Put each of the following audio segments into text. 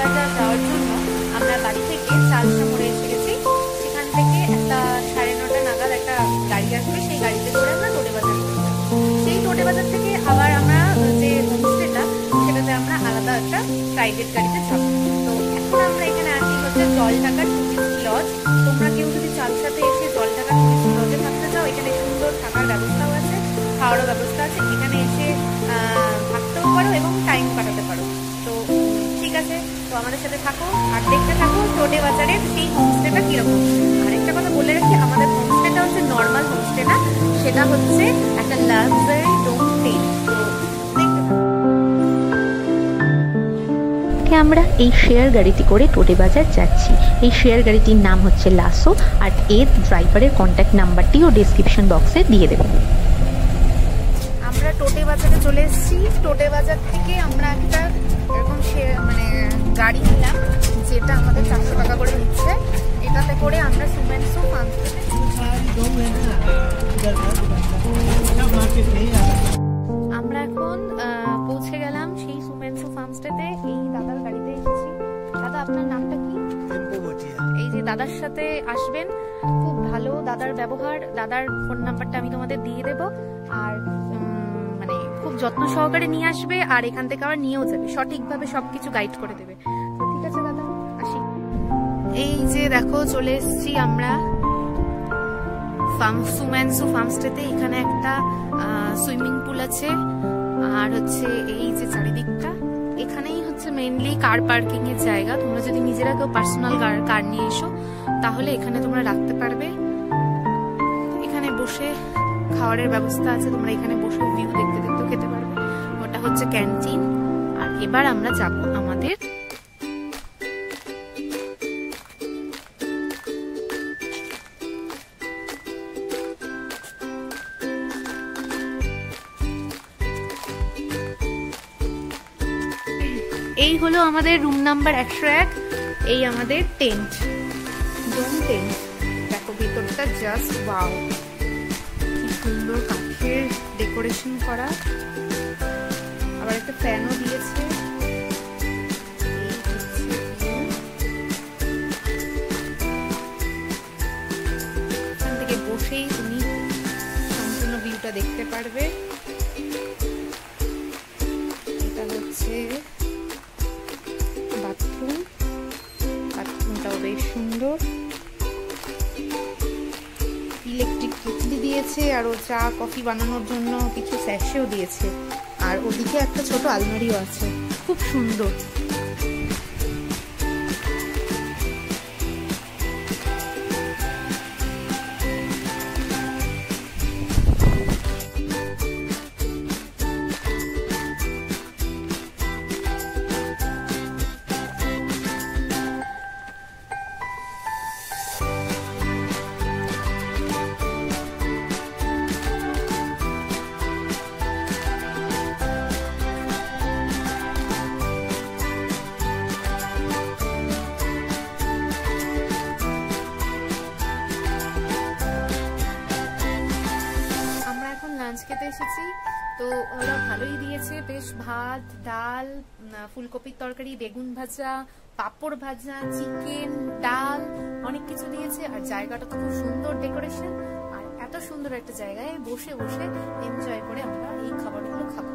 বাজার যাওয়ার জন্য আমরা বাড়ি থেকে চালসা মোড়ে এসে গেছি। সেখান থেকে একটা 9:30 নাগাদ একটা গাড়ি আসবে, সেই গাড়িতে করে আমরা টোডে বাজার চলে যাবো। সেই টোডে বাজার থেকে আবার আমরা যে হোমস্টেটা সেটাতে আমরা আলাদা একটা প্রাইভেট গাড়িতে যাবো। তো এখন আমরা এখানে আছি হচ্ছে জলঢাকা টুরিস্ট লজ। তোমরা কেউ যদি চালসাতে এসে জলঢাকা টুরিস্ট লজে থাকতে চাও, এখানে সুন্দর থাকার ব্যবস্থাও আছে, খাওয়ারও ব্যবস্থা আছে। এখানে এসে থাকতেও পারো এবং টাইম কাটাতে পারো। তো ঠিক আছে, তো আমাদের সাথে থাকো আর দেখতে থাকো টোডে বাজারের সেই হোমস্টেটা কিরকম। আর একটা কথা বলে রাখি, আমাদের হোমস্টেটা হচ্ছে নর্মাল হোমস্টে না, সেটা হচ্ছে একটা লাক্সারি ডোম স্টেজ। আমরা এই শেয়ার গাড়িটি করে টোডে বাজার যাচ্ছি। এই শেয়ার গাড়িটির নাম হচ্ছে লাসো, আর এর ড্রাইভারের কন্ট্যাক্ট নাম্বারটিও ডেসক্রিপশন বক্সে দিয়ে দেব। আমরা টোডে বাজারে চলে এসেছি। টোডে বাজার থেকে আমরা একটা এরকম মানে গাড়ি নিলাম, যেটা আমাদের 400 টাকা করে নিচ্ছে। এটাতে করে আমরা চুমহেন-tsু আমরা এখন পৌঁছে গেলাম সেই চুমহেন-tsু ফার্মস্টেতে। এই দাদার গাড়িতে এসেছি। দাদা, আপনার নামটা কি? এই যে দাদার সাথে আসবেন, খুব ভালো দাদার ব্যবহার। দাদার ফোন নাম্বারটা আমি তোমাদের দিয়ে দেবো। আর মানে খুব যত্ন সহকারে নিয়ে আসবে, আর এখান থেকে আবার নিয়েও যাবে, সঠিকভাবে সবকিছু গাইড করে দেবে। তো ঠিক আছে দাদা, আসি। এই যে দেখো চলে এসেছি আমরা চুমহেন-tsু ফার্মস্টেতে। এখানে একটা সুইমিং পুল আছে, আর হচ্ছে এই যে চারিদিকটা, এখানেই হচ্ছে মেইনলি কার পার্কিং এর জায়গা। তোমরা যদি নিজেরা কেউ পার্সোনাল কার নিয়ে এসো, তাহলে এখানে তোমরা রাখতে পারবে। এখানে বসে খাওয়ারের ব্যবস্থা আছে, তোমরা এখানে বসে ভিউ দেখতে দেখতেও খেতে পারবে। ওটা হচ্ছে ক্যান্টিন। আর এবার আমরা যাব আমাদের এই হলো আমাদের রুম নাম্বার 101। এই আমাদের টেন্ট, ডোম টেন্ট। দেখো ভিতরটা জাস্ট ওয়াও, কি সুন্দর কাঠের ডেকোরেশন করা। আবার একটা ফ্যানও দিয়েছে। এখান থেকে বসেই তুমি সম্পূর্ণ ভিউটা দেখতে পারবে। এটা হচ্ছে বাথরুম, বাথরুমটাও বেশ সুন্দর। ইলেকট্রিক কেটলি দিয়েছে, আর ও চা কফি বানানোর জন্য কিছু স্যাশেও দিয়েছে। আর ওদিকে একটা ছোট আলমারিও আছে, খুব সুন্দর। লাঞ্চ খেতে এসেছি। তো ওরা ভালোই দিয়েছে, বেশ ভাত, ডাল, ফুলকপির তরকারি, বেগুন ভাজা, পাঁপড় ভাজা, চিকেন, ডাল, অনেক কিছু দিয়েছে। আর জায়গাটা তো খুব সুন্দর ডেকোরেশন। আর এত সুন্দর একটা জায়গায় বসে বসে এনজয় করে আমরা এই খাবারগুলো খাবো।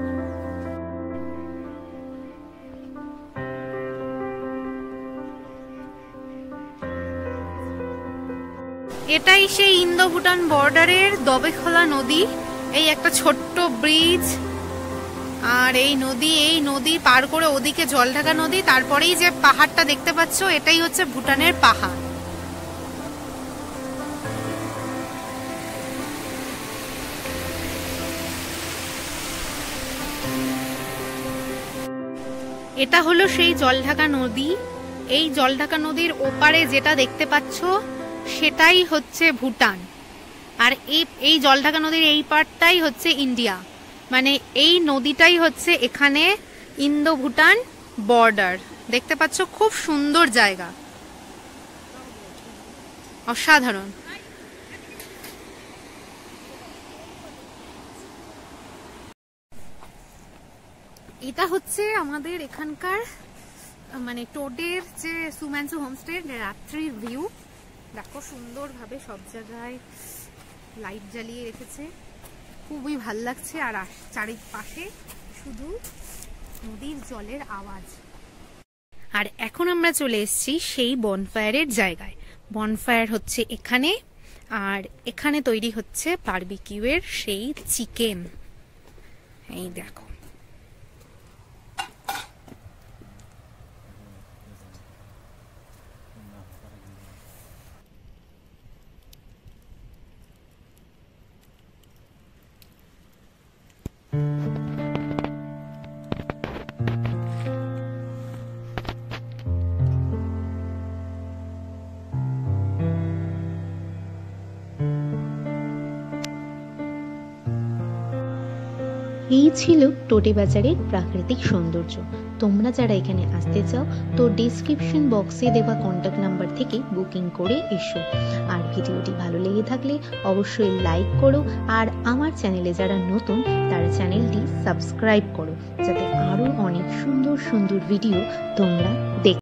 এটাই সেই ইন্দো ভুটান বর্ডারের দবেখোলা নদী। এই একটা ছোট্ট ব্রিজ, আর এই নদী পার করে ওদিকে জলঢাকা নদী। তারপরেই যে পাহাড়টা দেখতে পাচ্ছ, এটাই হচ্ছে ভুটানের পাহাড়। এটা হলো সেই জলঢাকা নদী। এই জলঢাকা নদীর ওপারে যেটা দেখতে পাচ্ছ, সেটাই হচ্ছে ভুটান। আর এই জলঢাকা নদীর এই পারটাই হচ্ছে ইন্ডিয়া। মানে এই নদীটাই হচ্ছে এখানে ইন্দো ভুটান বর্ডার। দেখতে পাচ্ছ, খুব সুন্দর জায়গা, অসাধারণ। এটা হচ্ছে আমাদের এখানকার মানে টোডের যে চুমহমেন-ছু হোমস্টে রাত্রির ভিউ দেখো, সুন্দরভাবে সব জায়গায় লাইট জ্বালিয়ে রেখেছে, খুবই ভাল লাগছে। আর চারিপাশে শুধু নদীর জলের আওয়াজ। আর এখন আমরা চলে এসেছি সেই বনফায়ারের জায়গায়। বনফায়ার হচ্ছে এখানে, আর এখানে তৈরি হচ্ছে বারবিকিউয়ের সেই চিকেন। এই দেখো, এই ছিল টোডে বাজারের প্রাকৃতিক সৌন্দর্য। তোমরা যারা এখানে আসতে চাও তো ডেসক্রিপশন বক্সে দেওয়া কন্ট্যাক্ট নাম্বার থেকে বুকিং করে এসো। আর ভিডিওটি ভালো লেগে থাকলে অবশ্যই লাইক করো, আর আমার চ্যানেলে যারা নতুন তারা চ্যানেলটি সাবস্ক্রাইব করো, যাতে আরো অনেক সুন্দর সুন্দর ভিডিও তোমরা দেখো।